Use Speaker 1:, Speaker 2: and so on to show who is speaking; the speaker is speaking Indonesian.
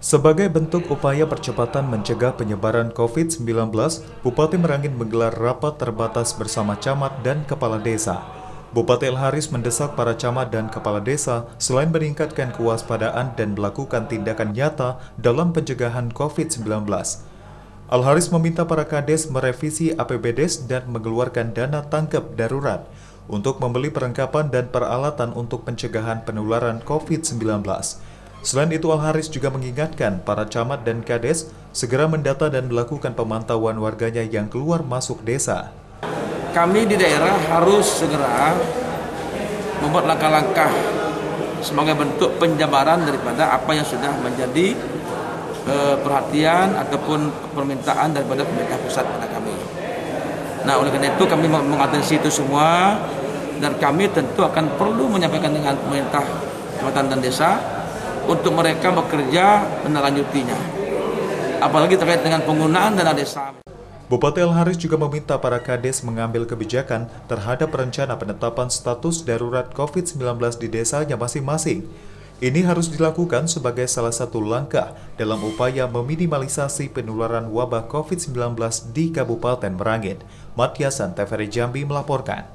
Speaker 1: Sebagai bentuk upaya percepatan mencegah penyebaran COVID-19, Bupati Merangin menggelar rapat terbatas bersama camat dan kepala desa. Bupati El Haris mendesak para camat dan kepala desa selain meningkatkan kewaspadaan dan melakukan tindakan nyata dalam pencegahan COVID-19. Al Haris meminta para kades merevisi APBDes dan mengeluarkan dana tanggap darurat untuk membeli perlengkapan dan peralatan untuk pencegahan penularan COVID-19. Selain itu, Al Haris juga mengingatkan para camat dan kades segera mendata dan melakukan pemantauan warganya yang keluar masuk desa.
Speaker 2: Kami di daerah harus segera membuat langkah-langkah sebagai bentuk penjabaran daripada apa yang sudah menjadi perhatian ataupun permintaan daripada pemerintah pusat pada kami. Nah, oleh karena itu kami mengatensi itu semua dan kami tentu akan perlu menyampaikan dengan pemerintah kecamatan dan desa untuk mereka bekerja melanjutinya. Apalagi terkait dengan penggunaan dana desa.
Speaker 1: Bupati El Haris juga meminta para kades mengambil kebijakan terhadap rencana penetapan status darurat COVID-19 di desanya masing-masing. Ini harus dilakukan sebagai salah satu langkah dalam upaya meminimalisasi penularan wabah COVID-19 di Kabupaten Merangin. Matiasan TVRI Jambi melaporkan.